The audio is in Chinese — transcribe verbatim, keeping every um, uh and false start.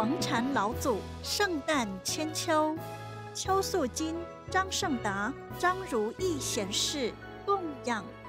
王禅老祖圣诞千秋，邱素金、张胜达、张如意贤士供养。